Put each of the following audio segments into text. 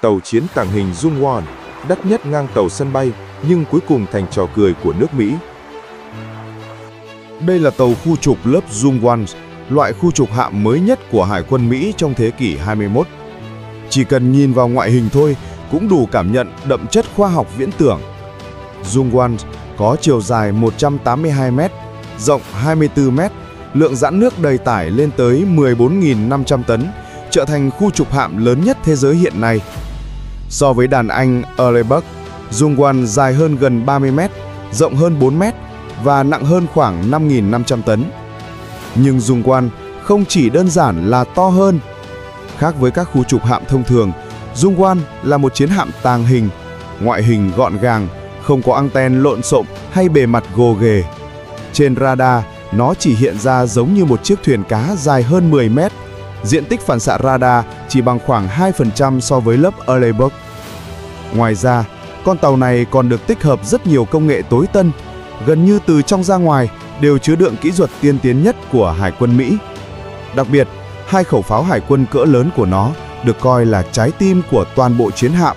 tàu chiến tàng hình Zhongwan, đắt nhất ngang tàu sân bay, nhưng cuối cùng thành trò cười của nước Mỹ. Đây là tàu khu trục lớp Zhongwan, loại khu trục hạm mới nhất của Hải quân Mỹ trong thế kỷ 21. Chỉ cần nhìn vào ngoại hình thôi cũng đủ cảm nhận đậm chất khoa học viễn tưởng. Zhongwan có chiều dài 182 m, rộng 24 m, lượng giãn nước đầy tải lên tới 14.500 tấn, trở thành khu trục hạm lớn nhất thế giới hiện nay. So với đàn anh Erebus, Zhongwan dài hơn gần 30 m, rộng hơn 4 m và nặng hơn khoảng 5.500 tấn. Nhưng Zhongwan không chỉ đơn giản là to hơn. Khác với các khu trục hạm thông thường, Zhongwan là một chiến hạm tàng hình, ngoại hình gọn gàng, không có ăng-ten lộn xộn hay bề mặt gồ ghề. Trên radar, nó chỉ hiện ra giống như một chiếc thuyền cá dài hơn 10 mét. Diện tích phản xạ radar chỉ bằng khoảng 2% so với lớp Erebus. Ngoài ra, con tàu này còn được tích hợp rất nhiều công nghệ tối tân, gần như từ trong ra ngoài đều chứa đựng kỹ thuật tiên tiến nhất của Hải quân Mỹ. Đặc biệt, 2 khẩu pháo hải quân cỡ lớn của nó được coi là trái tim của toàn bộ chiến hạm.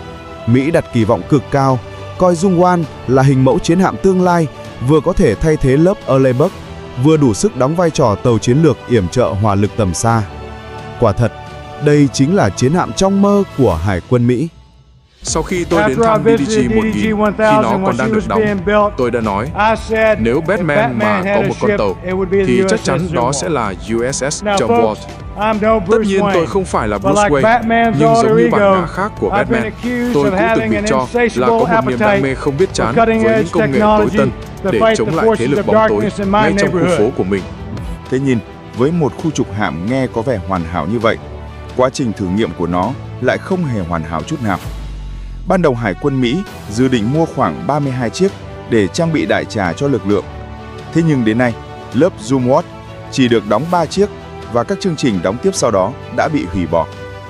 Mỹ đặt kỳ vọng cực cao, coi Zhongwan là hình mẫu chiến hạm tương lai, vừa có thể thay thế lớp Erebus, vừa đủ sức đóng vai trò tàu chiến lược yểm trợ hỏa lực tầm xa. Quả thật, đây chính là chiến hạm trong mơ của Hải quân Mỹ. Sau khi tôi đến thăm DDG 1000 khi nó còn đang được đóng, tôi đã nói, nếu Batman mà có một con tàu, thì chắc chắn đó sẽ là USS John Wall. Tất nhiên tôi không phải là Bruce Wayne, nhưng giống như bản ngã khác của Batman, tôi cũng từng bị cho là có một niềm đam mê không biết chán với những công nghệ tối tân để chống lại thế lực bóng tối ngay trong khu phố của mình. Thế nhìn, với một khu trục hạm nghe có vẻ hoàn hảo như vậy, quá trình thử nghiệm của nó lại không hề hoàn hảo chút nào. Ban đầu Hải quân Mỹ dự định mua khoảng 32 chiếc để trang bị đại trà cho lực lượng. Thế nhưng đến nay, lớp Zhongwan chỉ được đóng 3 chiếc và các chương trình đóng tiếp sau đó đã bị hủy bỏ.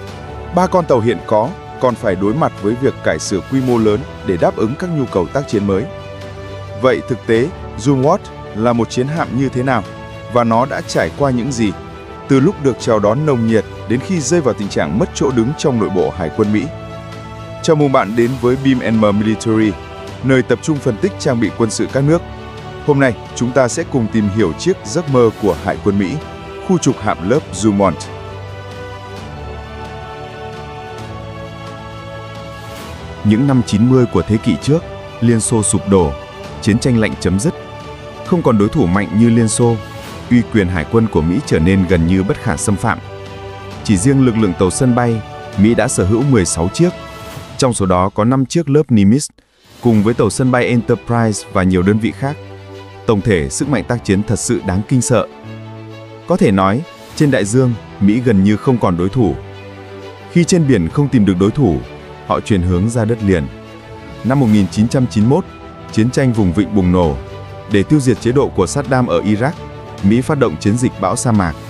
3 con tàu hiện có còn phải đối mặt với việc cải sửa quy mô lớn để đáp ứng các nhu cầu tác chiến mới. Vậy thực tế, Zhongwan là một chiến hạm như thế nào và nó đã trải qua những gì? Từ lúc được chào đón nồng nhiệt đến khi rơi vào tình trạng mất chỗ đứng trong nội bộ Hải quân Mỹ. Chào mừng bạn đến với Beam & Military, nơi tập trung phân tích trang bị quân sự các nước. Hôm nay, chúng ta sẽ cùng tìm hiểu chiếc giấc mơ của Hải quân Mỹ, khu trục hạm lớp Zhongwan. Những năm 90 của thế kỷ trước, Liên Xô sụp đổ, chiến tranh lạnh chấm dứt. Không còn đối thủ mạnh như Liên Xô, uy quyền hải quân của Mỹ trở nên gần như bất khả xâm phạm. Chỉ riêng lực lượng tàu sân bay, Mỹ đã sở hữu 16 chiếc. Trong số đó có 5 chiếc lớp Nimitz, cùng với tàu sân bay Enterprise và nhiều đơn vị khác. Tổng thể, sức mạnh tác chiến thật sự đáng kinh sợ. Có thể nói, trên đại dương, Mỹ gần như không còn đối thủ. Khi trên biển không tìm được đối thủ, họ chuyển hướng ra đất liền. Năm 1991, chiến tranh vùng vịnh bùng nổ. Để tiêu diệt chế độ của Saddam ở Iraq, Mỹ phát động chiến dịch bão sa mạc.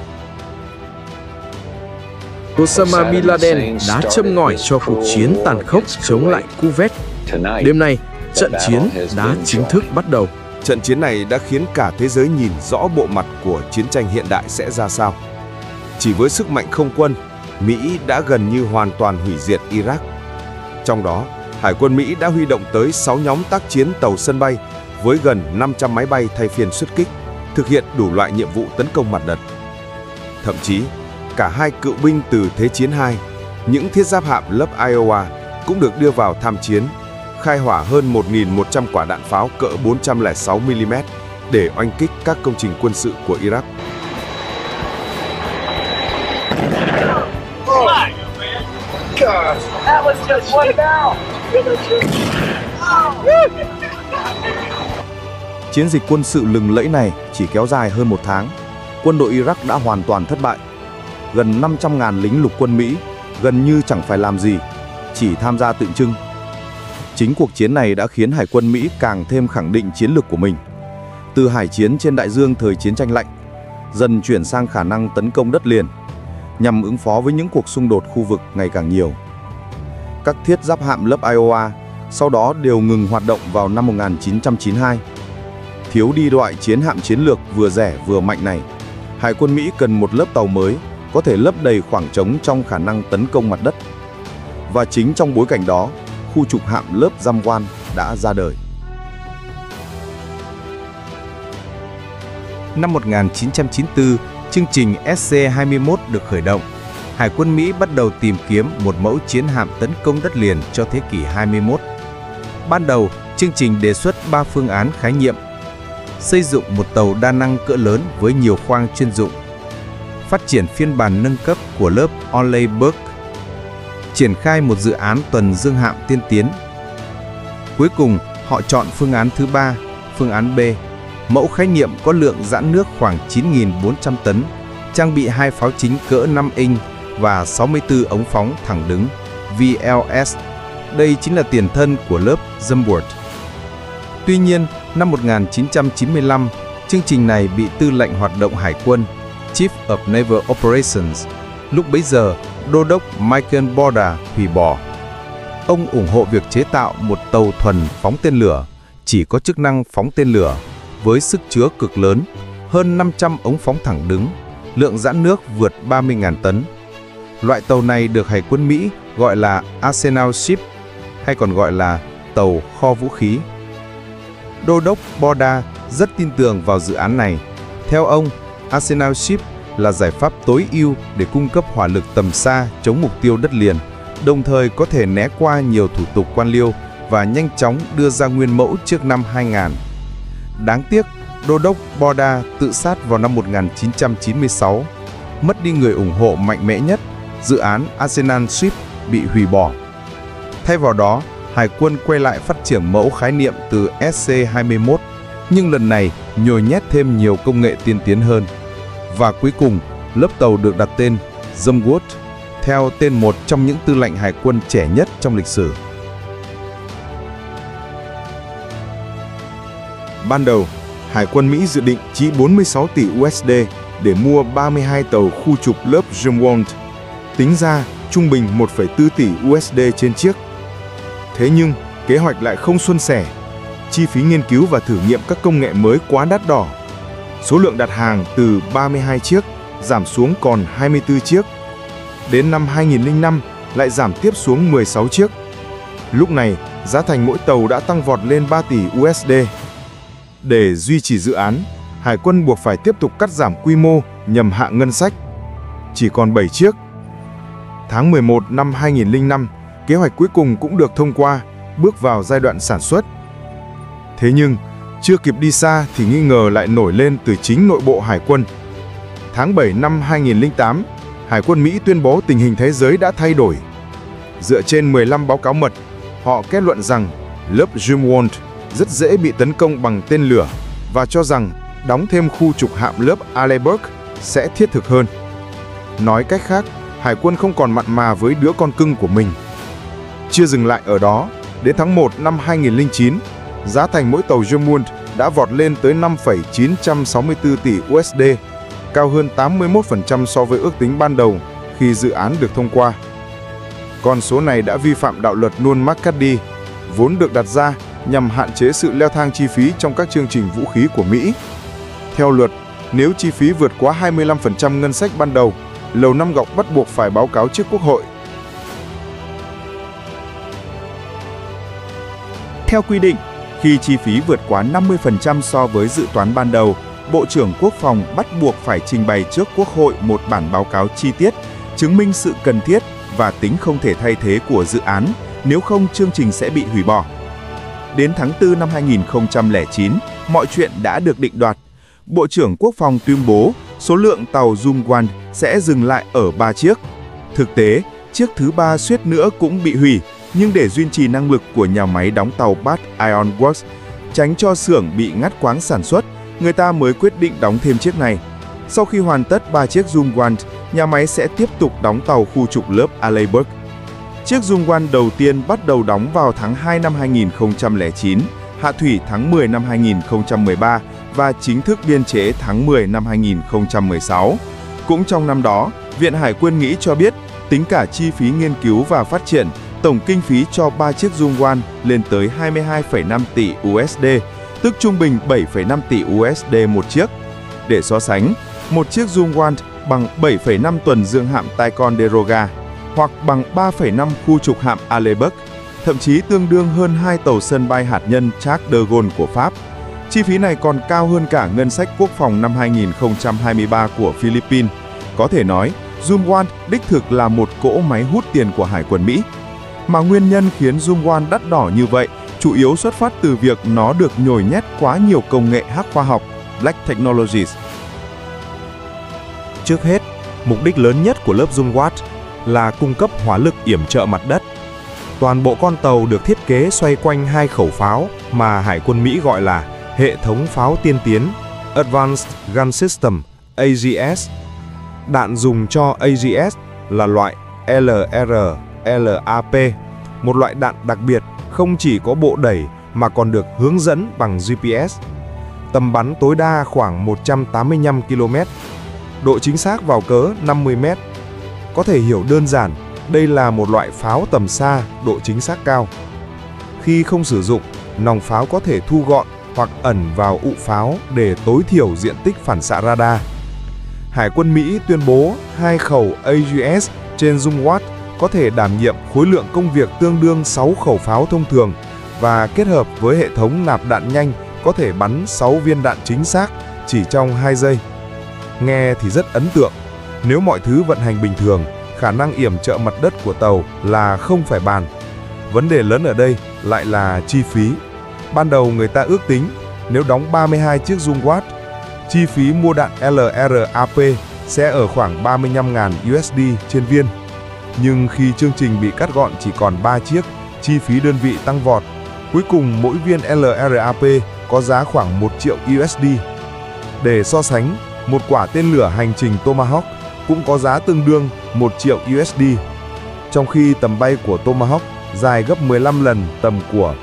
Osama Bin Laden đã châm ngòi cho cuộc chiến tàn khốc chống lại Kuwait. Đêm nay, trận chiến đã chính thức bắt đầu. Trận chiến này đã khiến cả thế giới nhìn rõ bộ mặt của chiến tranh hiện đại sẽ ra sao. Chỉ với sức mạnh không quân, Mỹ đã gần như hoàn toàn hủy diệt Iraq. Trong đó, Hải quân Mỹ đã huy động tới 6 nhóm tác chiến tàu sân bay với gần 500 máy bay thay phiên xuất kích, thực hiện đủ loại nhiệm vụ tấn công mặt đất. Thậm chí, cả 2 cựu binh từ Thế chiến II, những thiết giáp hạm lớp Iowa cũng được đưa vào tham chiến, khai hỏa hơn 1.100 quả đạn pháo cỡ 406mm để oanh kích các công trình quân sự của Iraq. Chiến dịch quân sự lừng lẫy này chỉ kéo dài hơn 1 tháng. Quân đội Iraq đã hoàn toàn thất bại. Gần 500.000 lính lục quân Mỹ gần như chẳng phải làm gì, chỉ tham gia tượng trưng. Chính cuộc chiến này đã khiến Hải quân Mỹ càng thêm khẳng định chiến lược của mình. Từ hải chiến trên đại dương thời chiến tranh lạnh, dần chuyển sang khả năng tấn công đất liền, nhằm ứng phó với những cuộc xung đột khu vực ngày càng nhiều. Các thiết giáp hạm lớp Iowa sau đó đều ngừng hoạt động vào năm 1992. Thiếu đi loại chiến hạm chiến lược vừa rẻ vừa mạnh này, Hải quân Mỹ cần một lớp tàu mới có thể lấp đầy khoảng trống trong khả năng tấn công mặt đất. Và chính trong bối cảnh đó, khu trục hạm lớp Zumwalt đã ra đời. Năm 1994, chương trình SC-21 được khởi động. Hải quân Mỹ bắt đầu tìm kiếm một mẫu chiến hạm tấn công đất liền cho thế kỷ 21. Ban đầu, chương trình đề xuất 3 phương án khái niệm: xây dựng một tàu đa năng cỡ lớn với nhiều khoang chuyên dụng, phát triển phiên bản nâng cấp của lớp Arleigh Burke, triển khai một dự án tuần dương hạm tiên tiến. Cuối cùng, họ chọn phương án thứ 3, phương án B, mẫu khái niệm có lượng giãn nước khoảng 9.400 tấn, trang bị 2 pháo chính cỡ 5 inch và 64 ống phóng thẳng đứng VLS. Đây chính là tiền thân của lớp Zumwalt. Tuy nhiên, năm 1995, chương trình này bị Tư lệnh Hoạt động Hải quân Chief of Naval Operations, lúc bấy giờ Đô đốc Michael Borda, hủy bỏ. Ông ủng hộ việc chế tạo một tàu thuần phóng tên lửa, chỉ có chức năng phóng tên lửa, với sức chứa cực lớn, hơn 500 ống phóng thẳng đứng, lượng giãn nước vượt 30.000 tấn. Loại tàu này được Hải quân Mỹ gọi là Arsenal Ship, hay còn gọi là tàu kho vũ khí. Đô đốc Borda rất tin tưởng vào dự án này. Theo ông, Arsenal Ship là giải pháp tối ưu để cung cấp hỏa lực tầm xa chống mục tiêu đất liền, đồng thời có thể né qua nhiều thủ tục quan liêu và nhanh chóng đưa ra nguyên mẫu trước năm 2000. Đáng tiếc, Đô đốc Borda tự sát vào năm 1996, mất đi người ủng hộ mạnh mẽ nhất, dự án Arsenal Ship bị hủy bỏ. Thay vào đó, Hải quân quay lại phát triển mẫu khái niệm từ SC-21, nhưng lần này nhồi nhét thêm nhiều công nghệ tiên tiến hơn. Và cuối cùng, lớp tàu được đặt tên Zumwalt, theo tên một trong những tư lệnh hải quân trẻ nhất trong lịch sử. Ban đầu, Hải quân Mỹ dự định chi 46 tỷ USD để mua 32 tàu khu trục lớp Zumwalt, tính ra trung bình 1,4 tỷ USD trên chiếc. Thế nhưng, kế hoạch lại không suôn sẻ. Chi phí nghiên cứu và thử nghiệm các công nghệ mới quá đắt đỏ. Số lượng đặt hàng từ 32 chiếc giảm xuống còn 24 chiếc. Đến năm 2005 lại giảm tiếp xuống 16 chiếc. Lúc này, giá thành mỗi tàu đã tăng vọt lên 3 tỷ USD. Để duy trì dự án, Hải quân buộc phải tiếp tục cắt giảm quy mô nhằm hạ ngân sách. Chỉ còn 7 chiếc. Tháng 11 năm 2005, kế hoạch cuối cùng cũng được thông qua, bước vào giai đoạn sản xuất. Thế nhưng, chưa kịp đi xa thì nghi ngờ lại nổi lên từ chính nội bộ Hải quân. Tháng 7 năm 2008, Hải quân Mỹ tuyên bố tình hình thế giới đã thay đổi. Dựa trên 15 báo cáo mật, họ kết luận rằng lớp Zumwalt rất dễ bị tấn công bằng tên lửa và cho rằng đóng thêm khu trục hạm lớp Arleigh Burke sẽ thiết thực hơn. Nói cách khác, Hải quân không còn mặn mà với đứa con cưng của mình. Chưa dừng lại ở đó, đến tháng 1 năm 2009, giá thành mỗi tàu Zumwalt đã vọt lên tới 5,964 tỷ USD, cao hơn 81% so với ước tính ban đầu khi dự án được thông qua. Con số này đã vi phạm đạo luật Nunn-McCarthy, vốn được đặt ra nhằm hạn chế sự leo thang chi phí trong các chương trình vũ khí của Mỹ. Theo luật, nếu chi phí vượt quá 25% ngân sách ban đầu, Lầu Năm Góc bắt buộc phải báo cáo trước Quốc hội. Theo quy định, khi chi phí vượt quá 50% so với dự toán ban đầu, Bộ trưởng Quốc phòng bắt buộc phải trình bày trước Quốc hội một bản báo cáo chi tiết, chứng minh sự cần thiết và tính không thể thay thế của dự án, nếu không chương trình sẽ bị hủy bỏ. Đến tháng 4 năm 2009, mọi chuyện đã được định đoạt. Bộ trưởng Quốc phòng tuyên bố số lượng tàu Zumwalt sẽ dừng lại ở 3 chiếc. Thực tế, chiếc thứ 3 suýt nữa cũng bị hủy, nhưng để duy trì năng lực của nhà máy đóng tàu Bath Iron Works, tránh cho xưởng bị ngắt quãng sản xuất, người ta mới quyết định đóng thêm chiếc này. Sau khi hoàn tất 3 chiếc Zumwalt, nhà máy sẽ tiếp tục đóng tàu khu trục lớp Arleigh Burke. Chiếc Zumwalt đầu tiên bắt đầu đóng vào tháng 2 năm 2009, hạ thủy tháng 10 năm 2013 và chính thức biên chế tháng 10 năm 2016. Cũng trong năm đó, Viện Hải quân Mỹ cho biết tính cả chi phí nghiên cứu và phát triển, tổng kinh phí cho 3 chiếc Zumwalt lên tới 22,5 tỷ USD, tức trung bình 7,5 tỷ USD một chiếc. Để so sánh, một chiếc Zumwalt bằng 7,5 tuần dương hạm Ticonderoga, hoặc bằng 3,5 khu trục hạm Alebuk, thậm chí tương đương hơn 2 tàu sân bay hạt nhân Charles de Gaulle của Pháp. Chi phí này còn cao hơn cả ngân sách quốc phòng năm 2023 của Philippines. Có thể nói, Zoom One đích thực là một cỗ máy hút tiền của Hải quân Mỹ. Mà nguyên nhân khiến Zoom One đắt đỏ như vậy chủ yếu xuất phát từ việc nó được nhồi nhét quá nhiều công nghệ hack khoa học, Black Technologies. Trước hết, mục đích lớn nhất của lớp Zoom One là cung cấp hỏa lực yểm trợ mặt đất. Toàn bộ con tàu được thiết kế xoay quanh 2 khẩu pháo mà Hải quân Mỹ gọi là hệ thống pháo tiên tiến Advanced Gun System AGS. Đạn dùng cho AGS là loại LRLAP, một loại đạn đặc biệt không chỉ có bộ đẩy mà còn được hướng dẫn bằng GPS. Tầm bắn tối đa khoảng 185 km, độ chính xác vào cớ 50 m. Có thể hiểu đơn giản, đây là một loại pháo tầm xa, độ chính xác cao. Khi không sử dụng, nòng pháo có thể thu gọn hoặc ẩn vào ụ pháo để tối thiểu diện tích phản xạ radar. Hải quân Mỹ tuyên bố 2 khẩu AGS trên Zoom One có thể đảm nhiệm khối lượng công việc tương đương 6 khẩu pháo thông thường và kết hợp với hệ thống nạp đạn nhanh có thể bắn 6 viên đạn chính xác chỉ trong 2 giây. Nghe thì rất ấn tượng. Nếu mọi thứ vận hành bình thường, khả năng yểm trợ mặt đất của tàu là không phải bàn. Vấn đề lớn ở đây lại là chi phí. Ban đầu người ta ước tính nếu đóng 32 chiếc Zoom One, chi phí mua đạn LRAP sẽ ở khoảng 35.000 USD trên viên. Nhưng khi chương trình bị cắt gọn chỉ còn 3 chiếc, chi phí đơn vị tăng vọt. Cuối cùng mỗi viên LRAP có giá khoảng 1 triệu USD. Để so sánh, một quả tên lửa hành trình Tomahawk cũng có giá tương đương 1 triệu USD, trong khi tầm bay của Tomahawk dài gấp 15 lần tầm của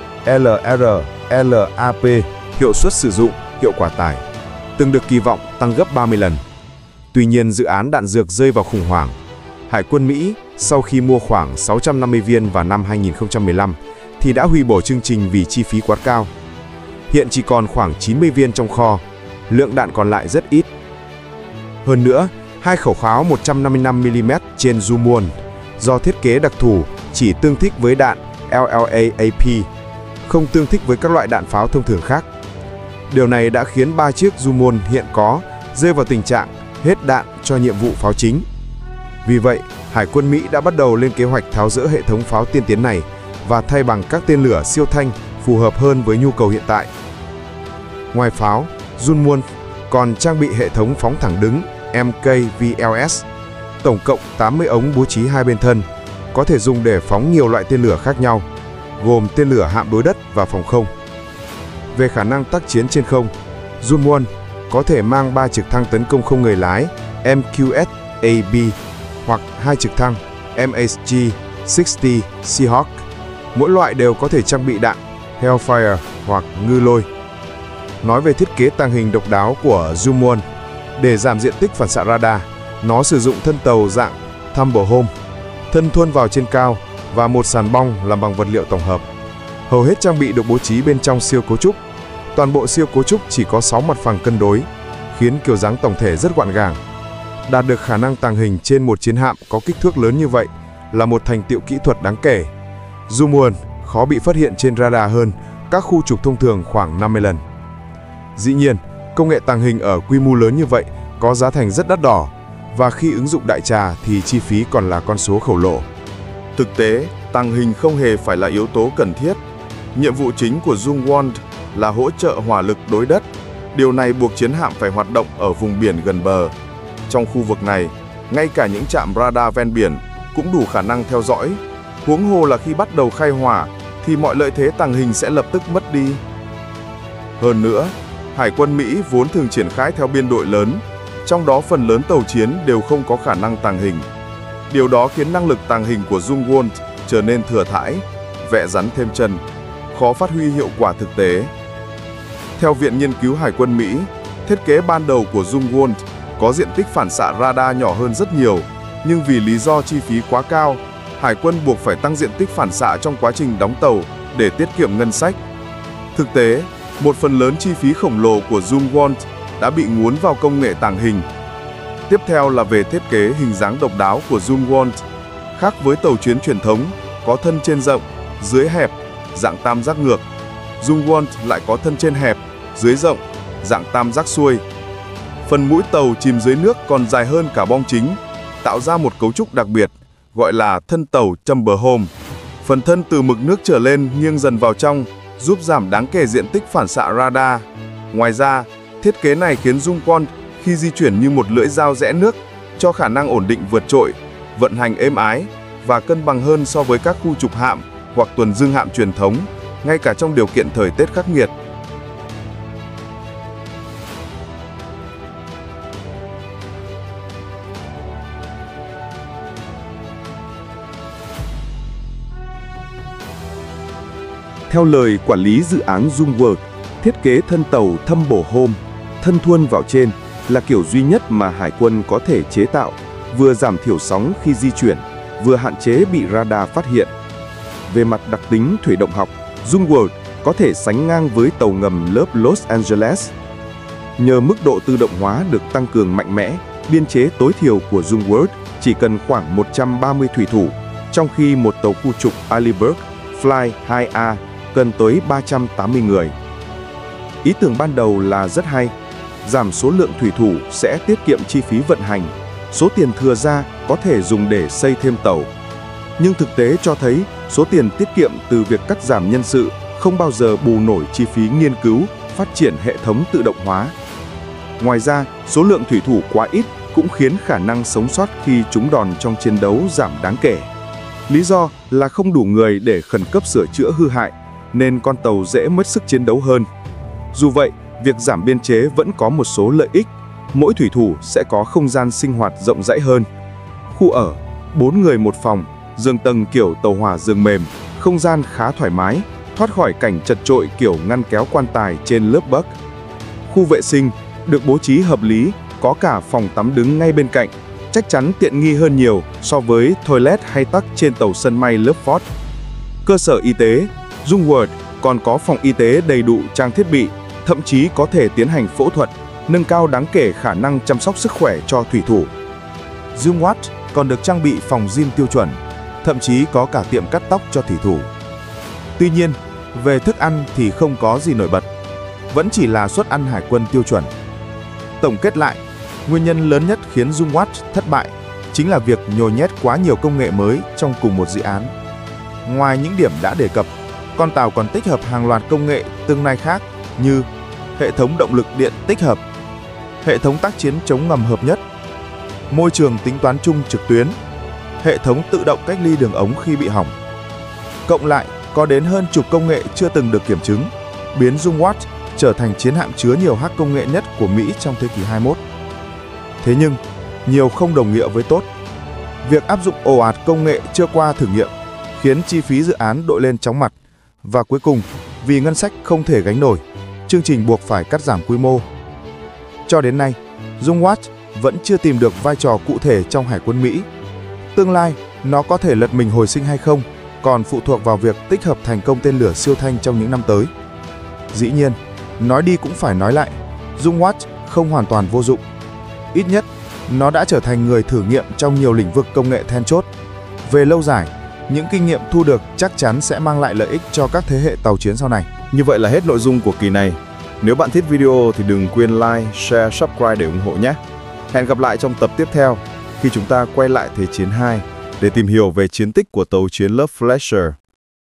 LRLAP. Hiệu suất sử dụng, hiệu quả tải từng được kỳ vọng tăng gấp 30 lần. Tuy nhiên, dự án đạn dược rơi vào khủng hoảng. Hải quân Mỹ, sau khi mua khoảng 650 viên vào năm 2015, thì đã hủy bỏ chương trình vì chi phí quá cao. Hiện chỉ còn khoảng 90 viên trong kho, lượng đạn còn lại rất ít. Hơn nữa, 2 khẩu pháo 155mm trên Zoom One do thiết kế đặc thù chỉ tương thích với đạn LLAP, không tương thích với các loại đạn pháo thông thường khác. Điều này đã khiến 3 chiếc Zoom One hiện có rơi vào tình trạng hết đạn cho nhiệm vụ pháo chính. Vì vậy, Hải quân Mỹ đã bắt đầu lên kế hoạch tháo dỡ hệ thống pháo tiên tiến này và thay bằng các tên lửa siêu thanh phù hợp hơn với nhu cầu hiện tại. Ngoài pháo, Zoom One còn trang bị hệ thống phóng thẳng đứng MKVLS, tổng cộng 80 ống bố trí hai bên thân, có thể dùng để phóng nhiều loại tên lửa khác nhau, gồm tên lửa hạm đối đất và phòng không. Về khả năng tác chiến trên không, Zoom One có thể mang 3 trực thăng tấn công không người lái MQS-AB hoặc 2 trực thăng MHG-60 Seahawk. Mỗi loại đều có thể trang bị đạn Hellfire hoặc ngư lôi. Nói về thiết kế tàng hình độc đáo của Zoom One, để giảm diện tích phản xạ radar, nó sử dụng thân tàu dạng Tumble Home, thân thuôn vào trên cao và một sàn bong làm bằng vật liệu tổng hợp. Hầu hết trang bị được bố trí bên trong siêu cấu trúc. Toàn bộ siêu cấu trúc chỉ có 6 mặt phẳng cân đối, khiến kiểu dáng tổng thể rất gọn gàng. Đạt được khả năng tàng hình trên một chiến hạm có kích thước lớn như vậy là một thành tựu kỹ thuật đáng kể. Zoom One khó bị phát hiện trên radar hơn các khu trục thông thường khoảng 50 lần. Dĩ nhiên, công nghệ tàng hình ở quy mô lớn như vậy có giá thành rất đắt đỏ, và khi ứng dụng đại trà thì chi phí còn là con số khổng lồ. Thực tế, tàng hình không hề phải là yếu tố cần thiết. Nhiệm vụ chính của Zoom One là hỗ trợ hỏa lực đối đất. Điều này buộc chiến hạm phải hoạt động ở vùng biển gần bờ. Trong khu vực này, ngay cả những trạm radar ven biển cũng đủ khả năng theo dõi. Huống hồ là khi bắt đầu khai hỏa thì mọi lợi thế tàng hình sẽ lập tức mất đi. Hơn nữa, Hải quân Mỹ vốn thường triển khai theo biên đội lớn, trong đó phần lớn tàu chiến đều không có khả năng tàng hình. Điều đó khiến năng lực tàng hình của Zoom One trở nên thừa thãi, vẽ rắn thêm chân, khó phát huy hiệu quả thực tế. Theo Viện Nghiên cứu Hải quân Mỹ, thiết kế ban đầu của Zoom One có diện tích phản xạ radar nhỏ hơn rất nhiều, nhưng vì lý do chi phí quá cao, Hải quân buộc phải tăng diện tích phản xạ trong quá trình đóng tàu để tiết kiệm ngân sách. Thực tế, một phần lớn chi phí khổng lồ của Zoom One đã bị ngốn vào công nghệ tàng hình. Tiếp theo là về thiết kế hình dáng độc đáo của Zoom One. Khác với tàu chiến truyền thống, có thân trên rộng, dưới hẹp, dạng tam giác ngược, Zumwalt lại có thân trên hẹp, dưới rộng, dạng tam giác xuôi. Phần mũi tàu chìm dưới nước còn dài hơn cả bong chính, tạo ra một cấu trúc đặc biệt, gọi là thân tàu Tumber Home. Phần thân từ mực nước trở lên nghiêng dần vào trong, giúp giảm đáng kể diện tích phản xạ radar. Ngoài ra, thiết kế này khiến Zumwalt khi di chuyển như một lưỡi dao rẽ nước, cho khả năng ổn định vượt trội, vận hành êm ái và cân bằng hơn so với các khu trục hạm hoặc tuần dương hạm truyền thống, ngay cả trong điều kiện thời tiết khắc nghiệt. Theo lời quản lý dự án Zumwalt, thiết kế thân tàu Tumber Home, thân thuôn vào trên, là kiểu duy nhất mà Hải quân có thể chế tạo, vừa giảm thiểu sóng khi di chuyển, vừa hạn chế bị radar phát hiện. Về mặt đặc tính thủy động học, Zumwalt có thể sánh ngang với tàu ngầm lớp Los Angeles. Nhờ mức độ tự động hóa được tăng cường mạnh mẽ, biên chế tối thiểu của Zumwalt chỉ cần khoảng 130 thủy thủ, trong khi một tàu khu trục Arleigh Fly 2A cần tới 380 người. Ý tưởng ban đầu là rất hay. Giảm số lượng thủy thủ sẽ tiết kiệm chi phí vận hành, số tiền thừa ra có thể dùng để xây thêm tàu. Nhưng thực tế cho thấy số tiền tiết kiệm từ việc cắt giảm nhân sự không bao giờ bù nổi chi phí nghiên cứu, phát triển hệ thống tự động hóa. Ngoài ra, số lượng thủy thủ quá ít cũng khiến khả năng sống sót khi trúng đòn trong chiến đấu giảm đáng kể. Lý do là không đủ người để khẩn cấp sửa chữa hư hại, nên con tàu dễ mất sức chiến đấu hơn. Dù vậy, việc giảm biên chế vẫn có một số lợi ích. Mỗi thủy thủ sẽ có không gian sinh hoạt rộng rãi hơn. Khu ở, 4 người một phòng, giường tầng kiểu tàu hỏa giường mềm, không gian khá thoải mái, thoát khỏi cảnh chật chội kiểu ngăn kéo quan tài trên lớp bunk. Khu vệ sinh được bố trí hợp lý, có cả phòng tắm đứng ngay bên cạnh, chắc chắn tiện nghi hơn nhiều so với toilet hay tắc trên tàu sân may lớp Ford. Cơ sở y tế, Zumwalt còn có phòng y tế đầy đủ trang thiết bị, thậm chí có thể tiến hành phẫu thuật, nâng cao đáng kể khả năng chăm sóc sức khỏe cho thủy thủ. Zumwalt còn được trang bị phòng gym tiêu chuẩn, thậm chí có cả tiệm cắt tóc cho thủy thủ. Tuy nhiên, về thức ăn thì không có gì nổi bật, vẫn chỉ là suất ăn hải quân tiêu chuẩn. Tổng kết lại, nguyên nhân lớn nhất khiến Zumwalt thất bại chính là việc nhồi nhét quá nhiều công nghệ mới trong cùng một dự án. Ngoài những điểm đã đề cập, con tàu còn tích hợp hàng loạt công nghệ tương lai khác như hệ thống động lực điện tích hợp, hệ thống tác chiến chống ngầm hợp nhất, môi trường tính toán chung trực tuyến, hệ thống tự động cách ly đường ống khi bị hỏng. Cộng lại, có đến hơn chục công nghệ chưa từng được kiểm chứng, biến Zumwalt trở thành chiến hạm chứa nhiều hack công nghệ nhất của Mỹ trong thế kỷ 21. Thế nhưng, nhiều không đồng nghĩa với tốt. Việc áp dụng ồ ạt công nghệ chưa qua thử nghiệm khiến chi phí dự án đội lên chóng mặt, và cuối cùng, vì ngân sách không thể gánh nổi, chương trình buộc phải cắt giảm quy mô. Cho đến nay, Zumwalt vẫn chưa tìm được vai trò cụ thể trong Hải quân Mỹ. Tương lai, nó có thể lật mình hồi sinh hay không còn phụ thuộc vào việc tích hợp thành công tên lửa siêu thanh trong những năm tới. Dĩ nhiên, nói đi cũng phải nói lại, Zumwalt không hoàn toàn vô dụng. Ít nhất, nó đã trở thành người thử nghiệm trong nhiều lĩnh vực công nghệ then chốt. Về lâu dài, những kinh nghiệm thu được chắc chắn sẽ mang lại lợi ích cho các thế hệ tàu chiến sau này. Như vậy là hết nội dung của kỳ này. Nếu bạn thích video thì đừng quên like, share, subscribe để ủng hộ nhé. Hẹn gặp lại trong tập tiếp theo khi chúng ta quay lại Thế chiến 2 để tìm hiểu về chiến tích của tàu chiến lớp Fletcher.